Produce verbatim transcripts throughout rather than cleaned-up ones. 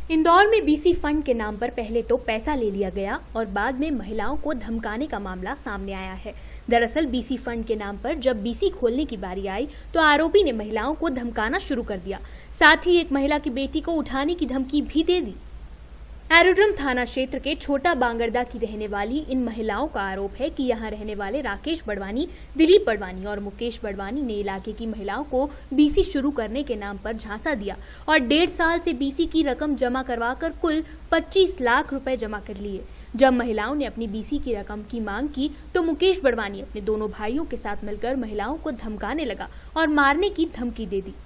इंदौर में BC fund के नाम पर पहले तो पैसा ले लिया गया और बाद में महिलाओं को धमकाने का मामला सामने आया है। दरअसल बीसी फंड के नाम पर जब बीसी खोलने की बारी आई तो आरोपी ने महिलाओं को धमकाना शुरू कर दिया, साथ ही एक महिला की बेटी को उठाने की धमकी भी दे दी। एरोड्रम थाना क्षेत्र के छोटा बांगरदा की रहने वाली इन महिलाओं का आरोप है कि यहां रहने वाले राकेश बड़वानी, दिलीप बड़वानी और मुकेश बड़वानी ने इलाके की महिलाओं को बीसी शुरू करने के नाम पर झांसा दिया और डेढ़ साल से बीसी की रकम जमा करवाकर कुल पच्चीस लाख रुपए जमा कर लिए। जब महिलाओं ने अपनी बीसी की रकम की मांग की तो मुकेश बड़वानी अपने दोनों भाइयों के साथ मिलकर महिलाओं को धमकाने लगा और मारने की धमकी दे दी।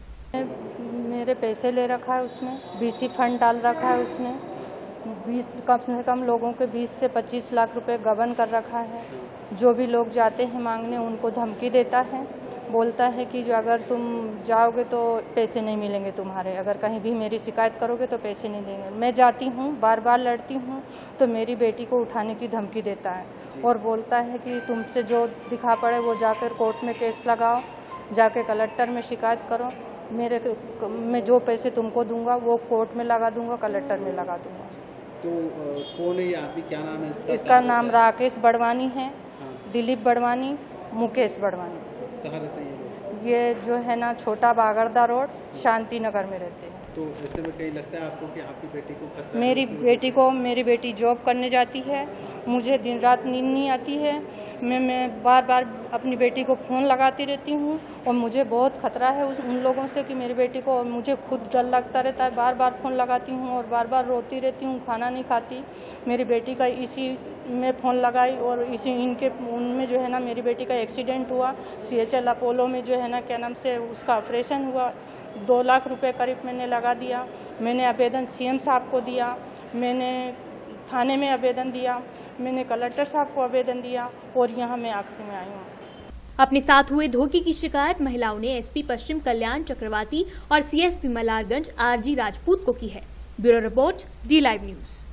मेरे पैसे ले रखा है उसने, बीसी फंड डाल रखा है उसने, बीस कम से कम लोगों के बीस से पच्चीस लाख रुपए गबन कर रखा है। जो भी लोग जाते हैं मांगने उनको धमकी देता है, बोलता है कि जो अगर तुम जाओगे तो पैसे नहीं मिलेंगे तुम्हारे, अगर कहीं भी मेरी शिकायत करोगे तो पैसे नहीं देंगे। मैं जाती हूँ, बार बार लड़ती हूँ तो मेरी बेटी को उठाने की धमकी देता है और बोलता है कि तुमसे जो दिखा पड़े वो जाकर कोर्ट में केस लगाओ, जाके कलेक्टर में शिकायत करो, मेरे मैं जो पैसे तुमको दूंगा वो कोर्ट में लगा दूंगा, कलेक्टर में लगा दूंगा। तो कौन है ये आदमी, क्या नाम है इसका? इसका नाम राकेश बड़वानी है। हाँ। दिलीप बड़वानी, मुकेश बड़वानी। कहाँ रहते हैं ये? ये जो है ना छोटा बागरदा रोड, शांति नगर में रहते हैं। तो ऐसे में कहीं लगता है आपको कि आपकी बेटी को खतरा? मेरी बेटी को मेरी बेटी जॉब करने जाती है, मुझे दिन रात नींद नहीं आती है। मैं मैं बार बार अपनी बेटी को फ़ोन लगाती रहती हूँ और मुझे बहुत खतरा है उस उन लोगों से कि मेरी बेटी को, मुझे खुद डर लगता रहता है। बार बार फ़ोन लगाती हूँ और बार बार रोती रहती हूँ, खाना नहीं खाती। मेरी बेटी का इसी में फ़ोन लगाई और इसी इनके उनमें जो है ना मेरी बेटी का एक्सीडेंट हुआ, सी एच एल अपोलो में जो है ना क्या नाम से उसका ऑपरेशन हुआ। दो लाख रुपए करीब मैंने लगा दिया। मैंने आवेदन सीएम साहब को दिया, मैंने थाने में आवेदन दिया, मैंने कलेक्टर साहब को आवेदन दिया और यहाँ मैं आखिर में आई हूँ। अपने साथ हुए धोखे की शिकायत महिलाओं ने एसपी पश्चिम कल्याण चक्रवाती और सीएसपी मलारगंज आरजी राजपूत को की है। Bureau report, D live news.